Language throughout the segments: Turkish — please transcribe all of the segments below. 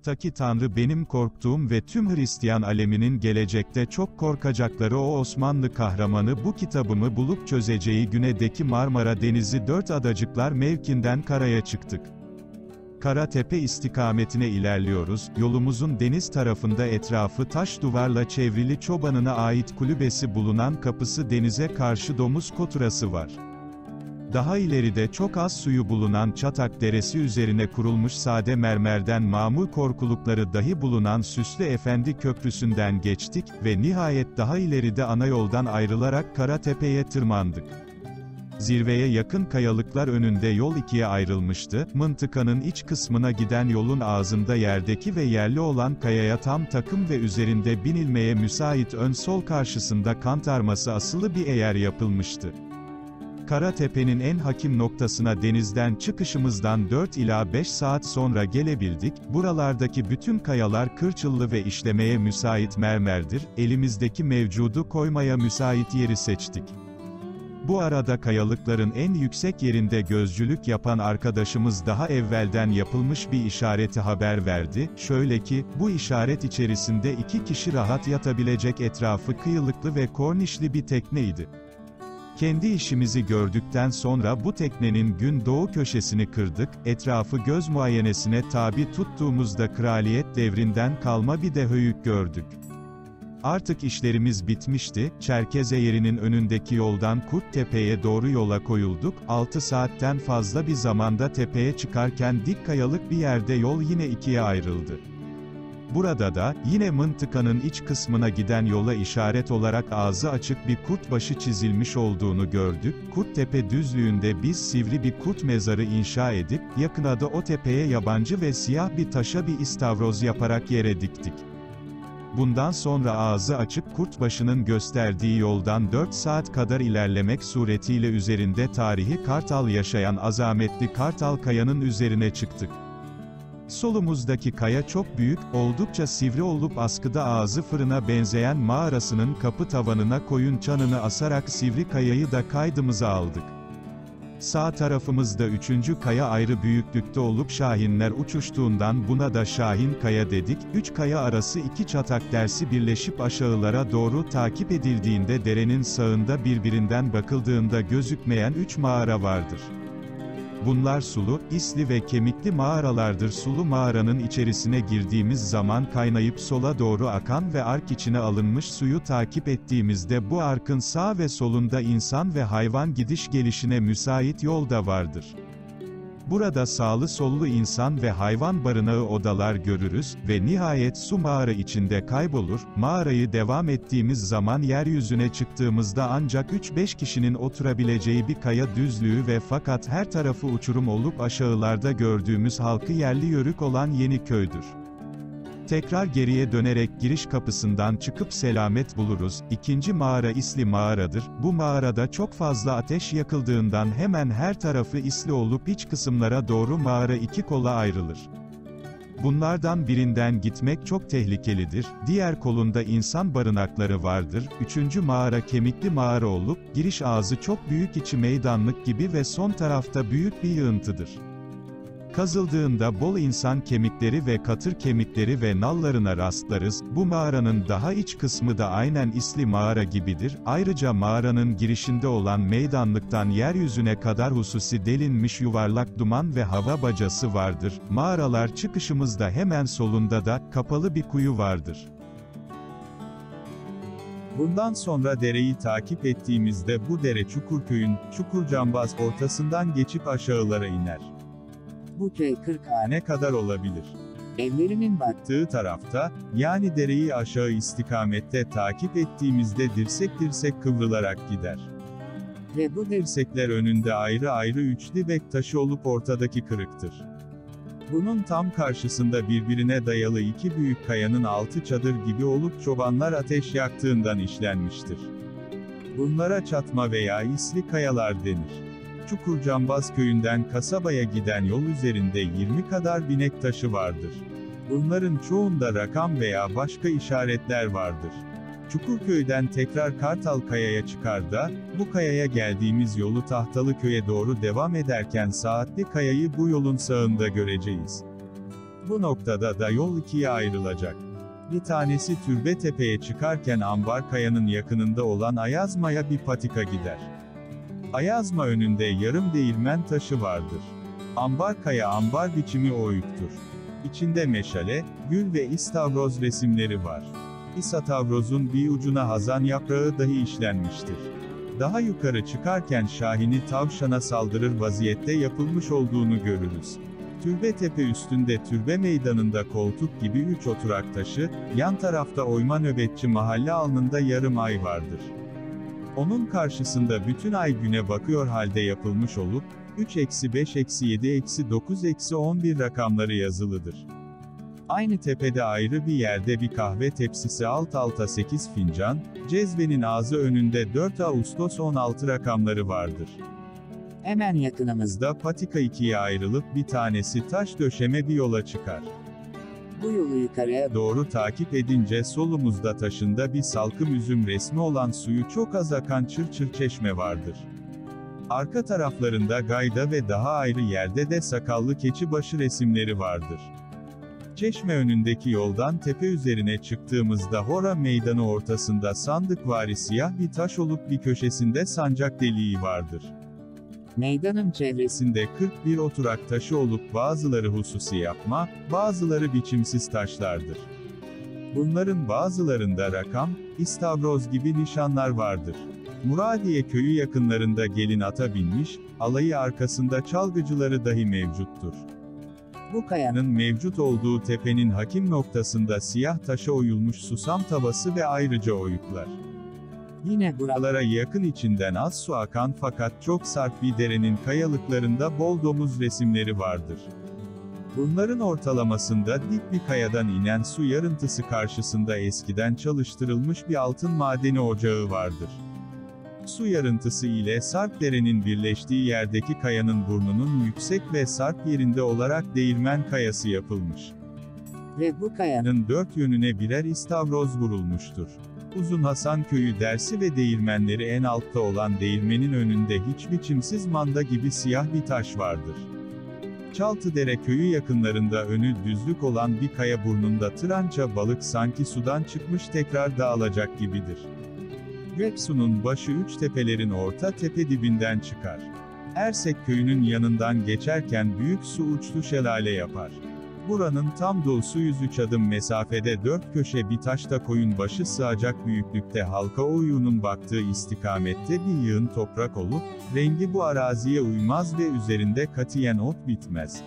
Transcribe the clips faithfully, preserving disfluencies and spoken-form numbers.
Taki Tanrı benim korktuğum ve tüm Hristiyan aleminin gelecekte çok korkacakları o Osmanlı kahramanı bu kitabımı bulup çözeceği günedeki Marmara Denizi dört adacıklar mevkinden karaya çıktık. Karatepe istikametine ilerliyoruz, yolumuzun deniz tarafında etrafı taş duvarla çevrili çobanına ait kulübesi bulunan kapısı denize karşı domuz koturası var. Daha ileride çok az suyu bulunan Çatak Deresi üzerine kurulmuş sade mermerden mamul korkulukları dahi bulunan Süslü Efendi Köprüsü'nden geçtik ve nihayet daha ileride ana yoldan ayrılarak Karatepe'ye tırmandık. Zirveye yakın kayalıklar önünde yol ikiye ayrılmıştı, mıntıkanın iç kısmına giden yolun ağzında yerdeki ve yerli olan kayaya tam takım ve üzerinde binilmeye müsait ön sol karşısında kantarması asılı bir eğer yapılmıştı. Karatepe'nin en hakim noktasına denizden çıkışımızdan dört ila beş saat sonra gelebildik, buralardaki bütün kayalar kırçıllı ve işlemeye müsait mermerdir, elimizdeki mevcudu koymaya müsait yeri seçtik. Bu arada kayalıkların en yüksek yerinde gözcülük yapan arkadaşımız daha evvelden yapılmış bir işareti haber verdi, şöyle ki, bu işaret içerisinde iki kişi rahat yatabilecek etrafı kıyılıklı ve kornişli bir tekneydi. Kendi işimizi gördükten sonra bu teknenin gün doğu köşesini kırdık, etrafı göz muayenesine tabi tuttuğumuzda kraliyet devrinden kalma bir de höyük gördük. Artık işlerimiz bitmişti, Çerkeze yerinin önündeki yoldan Kurttepe'ye doğru yola koyulduk, altı saatten fazla bir zamanda tepeye çıkarken dik kayalık bir yerde yol yine ikiye ayrıldı. Burada da, yine mıntıkanın iç kısmına giden yola işaret olarak ağzı açık bir kurt başı çizilmiş olduğunu gördük, Kurttepe düzlüğünde biz sivri bir kurt mezarı inşa edip, yakına da o tepeye yabancı ve siyah bir taşa bir istavroz yaparak yere diktik. Bundan sonra ağzı açık kurt başının gösterdiği yoldan dört saat kadar ilerlemek suretiyle üzerinde tarihi Kartal yaşayan azametli Kartal Kaya'nın üzerine çıktık. Solumuzdaki kaya çok büyük, oldukça sivri olup askıda ağzı fırına benzeyen mağarasının kapı tavanına koyun çanını asarak sivri kayayı da kaydımıza aldık. Sağ tarafımızda üçüncü kaya ayrı büyüklükte olup şahinler uçuştuğundan buna da Şahin Kaya dedik, üç kaya arası iki çatak dersi birleşip aşağılara doğru takip edildiğinde derenin sağında birbirinden bakıldığında gözükmeyen üç mağara vardır. Bunlar sulu, isli ve kemikli mağaralardır. Sulu mağaranın içerisine girdiğimiz zaman kaynayıp sola doğru akan ve ark içine alınmış suyu takip ettiğimizde bu arkın sağ ve solunda insan ve hayvan gidiş gelişine müsait yol da vardır. Burada sağlı sollu insan ve hayvan barınağı odalar görürüz ve nihayet su mağara içinde kaybolur. Mağarayı devam ettiğimiz zaman yeryüzüne çıktığımızda ancak üç beş kişinin oturabileceği bir kaya düzlüğü ve fakat her tarafı uçurum olup aşağılarda gördüğümüz halkı yerli yörük olan Yeniköy'dür. Tekrar geriye dönerek giriş kapısından çıkıp selamet buluruz. İkinci mağara İsli mağaradır. Bu mağarada çok fazla ateş yakıldığından hemen her tarafı isli olup iç kısımlara doğru mağara iki kola ayrılır. Bunlardan birinden gitmek çok tehlikelidir, diğer kolunda insan barınakları vardır. Üçüncü mağara kemikli mağara olup, giriş ağzı çok büyük, içi meydanlık gibi ve son tarafta büyük bir yığıntıdır. Kazıldığında bol insan kemikleri ve katır kemikleri ve nallarına rastlarız. Bu mağaranın daha iç kısmı da aynen İsli mağara gibidir. Ayrıca mağaranın girişinde olan meydanlıktan yeryüzüne kadar hususi delinmiş yuvarlak duman ve hava bacası vardır. Mağaralar çıkışımızda hemen solunda da kapalı bir kuyu vardır. Bundan sonra dereyi takip ettiğimizde bu dere Çukurköy'ün, Çukurcambaz ortasından geçip aşağılara iner. Bu köy kırk hane kadar olabilir. Evlerinin baktığı tarafta, yani dereyi aşağı istikamette takip ettiğimizde dirsek dirsek kıvrılarak gider. Ve bu dirsekler önünde ayrı ayrı üç dibek taşı olup ortadaki kırıktır. Bunun tam karşısında birbirine dayalı iki büyük kayanın altı çadır gibi olup çobanlar ateş yaktığından işlenmiştir. Bunlara çatma veya isli kayalar denir. Çukurcambaz köyünden kasabaya giden yol üzerinde yirmi kadar binek taşı vardır. Bunların çoğunda rakam veya başka işaretler vardır. Çukurköy'den tekrar Kartal Kaya'ya çıkar da, bu kayaya geldiğimiz yolu Tahtalıköy'e doğru devam ederken Saatli Kaya'yı bu yolun sağında göreceğiz. Bu noktada da yol ikiye ayrılacak. Bir tanesi Türbetepe'ye çıkarken Ambarkaya'nın yakınında olan Ayazma'ya bir patika gider. Ayazma önünde yarım değirmen taşı vardır. Ambarkaya ambar biçimi oyuktur. İçinde meşale, gül ve istavroz resimleri var. İsatavrozun bir ucuna hazan yaprağı dahi işlenmiştir. Daha yukarı çıkarken Şahini tavşana saldırır vaziyette yapılmış olduğunu görürüz. Türbetepe üstünde türbe meydanında koltuk gibi üç oturak taşı, yan tarafta oyma nöbetçi mahalle alnında yarım ay vardır. Onun karşısında bütün ay güne bakıyor halde yapılmış olup, üç eksi beş eksi yedi eksi dokuz eksi on bir rakamları yazılıdır. Aynı tepede ayrı bir yerde bir kahve tepsisi alt alta sekiz fincan, cezvenin ağzı önünde dört Ağustos on altı rakamları vardır. Hemen yakınımızda Da patika ikiye ayrılıp bir tanesi taş döşeme bir yola çıkar. bu yolu yukarıya Doğru takip edince solumuzda taşında bir salkım üzüm resmi olan suyu çok az akan çır çır çeşme vardır. Arka taraflarında gayda ve daha ayrı yerde de sakallı keçibaşı resimleri vardır. Çeşme önündeki yoldan tepe üzerine çıktığımızda Hora Meydanı ortasında sandıkvari siyah bir taş olup bir köşesinde sancak deliği vardır. meydanın çevresinde Çevresinde kırk bir oturak taşı olup bazıları hususi yapma, bazıları biçimsiz taşlardır. Bunların bazılarında rakam, istavroz gibi nişanlar vardır. Muradiye köyü yakınlarında gelin ata binmiş, alayı arkasında çalgıcıları dahi mevcuttur. bu kayanın Kayanın mevcut olduğu tepenin hakim noktasında siyah taşa oyulmuş susam tavası ve ayrıca oyuklar. yine buralara Buralara yakın içinden az su akan fakat çok sarp bir derenin kayalıklarında bol domuz resimleri vardır. Bunların ortalamasında dik bir kayadan inen su yarıntısı karşısında eskiden çalıştırılmış bir altın madeni ocağı vardır. Su yarıntısı ile sarp derenin birleştiği yerdeki kayanın burnunun yüksek ve sarp yerinde olarak değirmen kayası yapılmış. ve bu kayanın Kayanın dört yönüne birer istavroz vurulmuştur. Uzun Hasan köyü dersi ve değirmenleri en altta olan değirmenin önünde hiç biçimsiz manda gibi siyah bir taş vardır. Çaltıdere köyü yakınlarında önü düzlük olan bir kaya burnunda tırança balık sanki sudan çıkmış tekrar dağılacak gibidir. Göksu'nun başı üç tepelerin orta tepe dibinden çıkar. Ersek köyünün yanından geçerken büyük su uçlu şelale yapar. Buranın tam doğusu yüz üç adım mesafede dört köşe bir taşta koyun başı sığacak büyüklükte halka oyunun baktığı istikamette bir yığın toprak olup, rengi bu araziye uymaz ve üzerinde katiyen ot bitmez.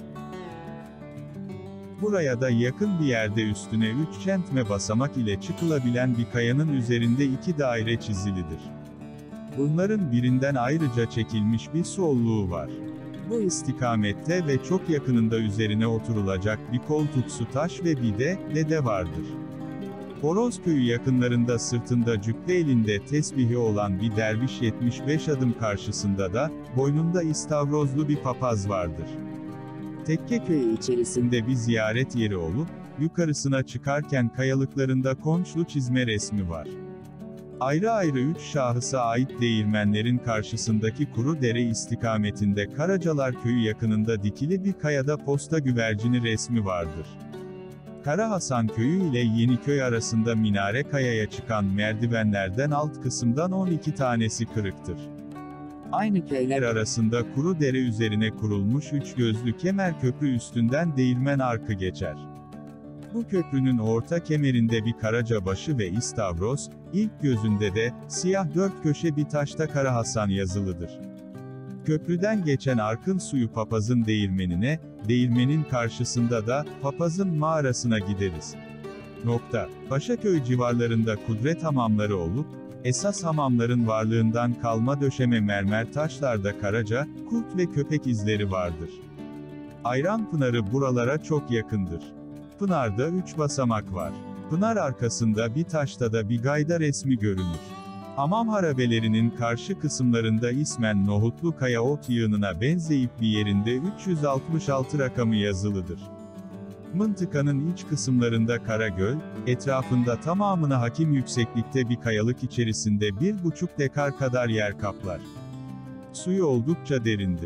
Buraya da yakın bir yerde üstüne üç çentme basamak ile çıkılabilen bir kayanın üzerinde iki daire çizilidir. Bunların birinden ayrıca çekilmiş bir solluğu var. Bu istikamette ve çok yakınında üzerine oturulacak bir koltuksu taş ve bir de, dede vardır. Horozköyü yakınlarında sırtında cübbe elinde tesbihi olan bir derviş yetmiş beş adım karşısında da, boynunda istavrozlu bir papaz vardır. Tekke köyü içerisinde bir ziyaret yeri olup, yukarısına çıkarken kayalıklarında konçlu çizme resmi var. Ayrı ayrı üç şahısa ait değirmenlerin karşısındaki kuru dere istikametinde Karacalar köyü yakınında dikili bir kayada posta güvercini resmi vardır. Kara Hasan köyü ile Yeniköy arasında minare kayaya çıkan merdivenlerden alt kısımdan on iki tanesi kırıktır. aynı köyler Arasında kuru dere üzerine kurulmuş üç gözlü kemer köprü üstünden değirmen arkı geçer. Bu köprünün orta kemerinde bir Karacabaşı ve istavroz, ilk gözünde de, siyah dört köşe bir taşta Kara Hasan yazılıdır. Köprüden geçen arkın suyu papazın değirmenine, değirmenin karşısında da, papazın mağarasına gideriz. Nokta. Paşaköy civarlarında kudret hamamları olup, esas hamamların varlığından kalma döşeme mermer taşlarda karaca, kurt ve köpek izleri vardır. Ayranpınarı buralara çok yakındır. Pınar'da üç basamak var. Pınar arkasında bir taşta da bir gayda resmi görünür. Hamam harabelerinin karşı kısımlarında ismen Nohutlu Kaya ot yığınına benzeyip bir yerinde üç yüz altmış altı rakamı yazılıdır. Mıntıkanın iç kısımlarında Karagöl, etrafında tamamına hakim yükseklikte bir kayalık içerisinde bir buçuk dekar kadar yer kaplar. Suyu oldukça derindir.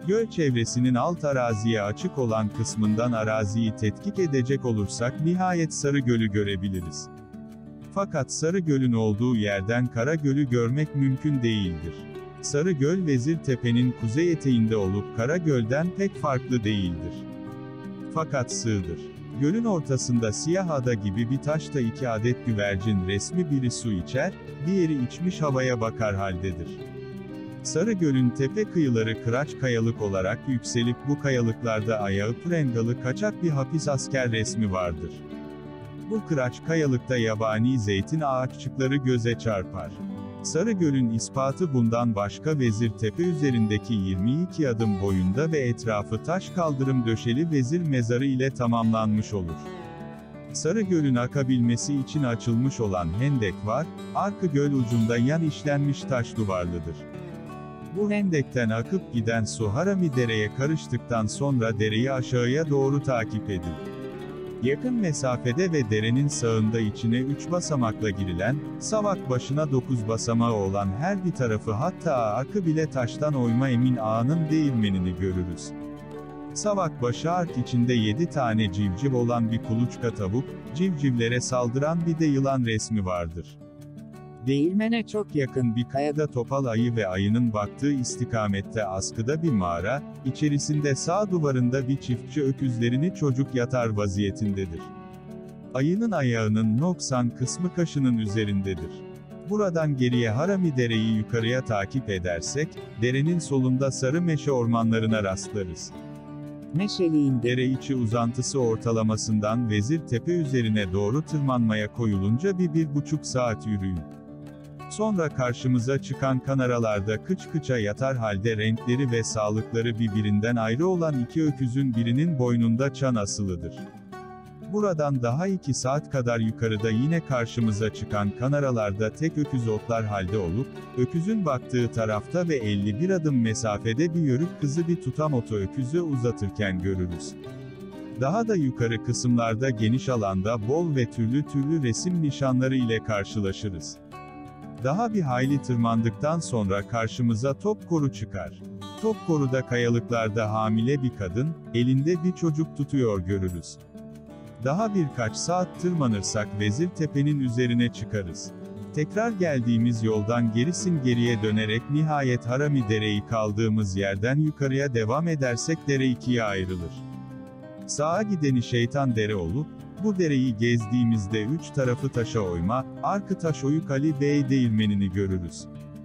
Göl çevresinin alt araziye açık olan kısmından araziyi tetkik edecek olursak nihayet Sarı Gölü görebiliriz. Fakat Sarı Göl'ün olduğu yerden Kara Göl'ü görmek mümkün değildir. Sarı Göl Vezirtepe'nin kuzey eteğinde olup Kara Göl'den pek farklı değildir. Fakat sığdır. Gölün ortasında siyah ada gibi bir taşta iki adet güvercin resmi, biri su içer, diğeri içmiş havaya bakar haldedir. Sarı Göl'ün tepe kıyıları kıraç kayalık olarak yükselip bu kayalıklarda ayağı prengalı kaçak bir hapis asker resmi vardır. Bu kıraç kayalıkta yabani zeytin ağaççıkları göze çarpar. Sarı Göl'ün ispatı bundan başka Vezirtepe üzerindeki yirmi iki adım boyunda ve etrafı taş kaldırım döşeli vezir mezarı ile tamamlanmış olur. Sarı Göl'ün akabilmesi için açılmış olan hendek var, arka göl ucunda yan işlenmiş taş duvarlıdır. Bu hendekten akıp giden su Harami Dere'ye karıştıktan sonra dereyi aşağıya doğru takip edin. Yakın mesafede ve derenin sağında içine üç basamakla girilen, savak başına dokuz basamağı olan her bir tarafı hatta arkı bile taştan oyma Emin Ağa'nın değirmenini görürüz. Savak başı ark içinde yedi tane civciv olan bir kuluçka tavuk, civcivlere saldıran bir de yılan resmi vardır. Değirmene çok yakın bir kayada topal ayı ve ayının baktığı istikamette askıda bir mağara, içerisinde sağ duvarında bir çiftçi öküzlerini çocuk yatar vaziyetindedir. Ayının ayağının noksan kısmı kaşının üzerindedir. Buradan geriye Harami Dere'yi yukarıya takip edersek, derenin solunda sarı meşe ormanlarına rastlarız. Meşeliğin dere içi uzantısı ortalamasından Vezirtepe üzerine doğru tırmanmaya koyulunca bir bir buçuk saat yürüyün. Sonra karşımıza çıkan kanaralarda kıç kıça yatar halde renkleri ve sağlıkları birbirinden ayrı olan iki öküzün birinin boynunda çan asılıdır. Buradan daha iki saat kadar yukarıda yine karşımıza çıkan kanaralarda tek öküz otlar halde olup, öküzün baktığı tarafta ve elli bir adım mesafede bir yörük kızı bir tutam otu öküzü uzatırken görürüz. Daha da yukarı kısımlarda geniş alanda bol ve türlü türlü resim nişanları ile karşılaşırız. Daha bir hayli tırmandıktan sonra karşımıza Topkoru çıkar. Topkoru'da kayalıklarda hamile bir kadın, elinde bir çocuk tutuyor görürüz. Daha birkaç saat tırmanırsak Vezirtepe'nin üzerine çıkarız. Tekrar geldiğimiz yoldan gerisin geriye dönerek nihayet Harami Dere'yi kaldığımız yerden yukarıya devam edersek dere ikiye ayrılır. Sağa gideni Şeytan Dere olup, bu dereyi gezdiğimizde üç tarafı taşa oyma, arkı taş oyuk Ali Bey değirmenini görürüz.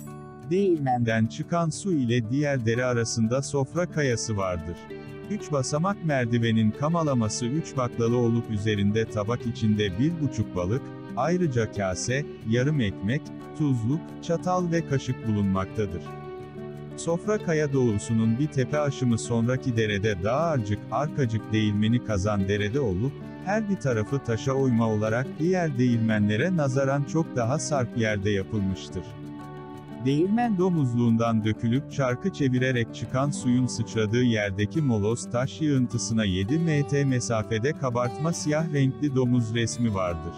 Değirmenden çıkan su ile diğer dere arasında Sofra Kayası vardır. Üç basamak merdivenin kamalaması üç baklalı olup üzerinde tabak içinde bir buçuk balık, ayrıca kase, yarım ekmek, tuzluk, çatal ve kaşık bulunmaktadır. Sofra Kaya doğusunun bir tepe aşımı sonraki derede Dağarcık, Arkacık değirmeni kazan derede olup, her bir tarafı taşa oyma olarak diğer değirmenlere nazaran çok daha sarp yerde yapılmıştır. Değirmen domuzluğundan dökülüp çarkı çevirerek çıkan suyun sıçradığı yerdeki moloz taş yığıntısına yedi metre mesafede kabartma siyah renkli domuz resmi vardır.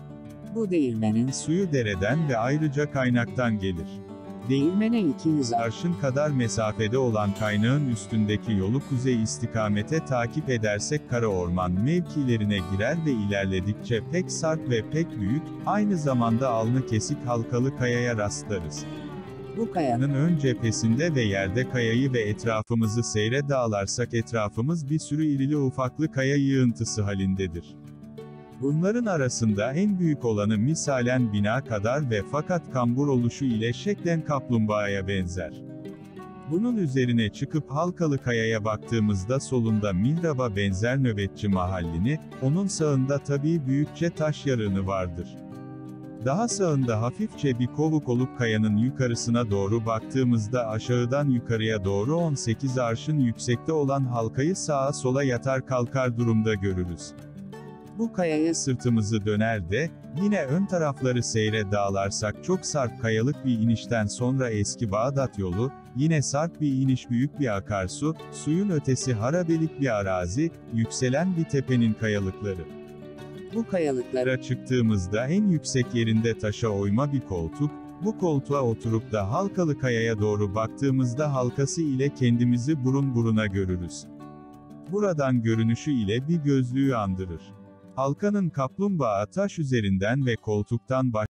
Bu değirmenin suyu dereden ve ayrıca kaynaktan gelir. Değirmene iki yüz arşın kadar mesafede olan kaynağın üstündeki yolu kuzey istikamete takip edersek Karaorman mevkilerine girer ve ilerledikçe pek sarp ve pek büyük, aynı zamanda alnı kesik halkalı kayaya rastlarız. Bu kayanın ön cephesinde ve yerde kayayı ve etrafımızı seyre dağlarsak etrafımız bir sürü irili ufaklı kaya yığıntısı halindedir. Bunların arasında en büyük olanı misalen bina kadar ve fakat kambur oluşu ile şeklen kaplumbağaya benzer. Bunun üzerine çıkıp Halkalı Kaya'ya baktığımızda solunda mihraba benzer nöbetçi mahallini, onun sağında tabii büyükçe taş yarığını vardır. Daha sağında hafifçe bir kovuk olup kayanın yukarısına doğru baktığımızda aşağıdan yukarıya doğru on sekiz arşın yüksekte olan halkayı sağa sola yatar kalkar durumda görürüz. Bu kayaya sırtımızı döner de, yine ön tarafları seyre dağlarsak çok sarp kayalık bir inişten sonra eski Bağdat yolu, yine sarp bir iniş büyük bir akarsu, suyun ötesi harabelik bir arazi, yükselen bir tepenin kayalıkları. Bu kayalıklara çıktığımızda en yüksek yerinde taşa oyma bir koltuk, Bu koltuğa oturup da Halkalı Kaya'ya doğru baktığımızda halkası ile kendimizi burun buruna görürüz. Buradan görünüşü ile bir gözlüğü andırır. Halkanın kaplumbağa taş üzerinden ve koltuktan baş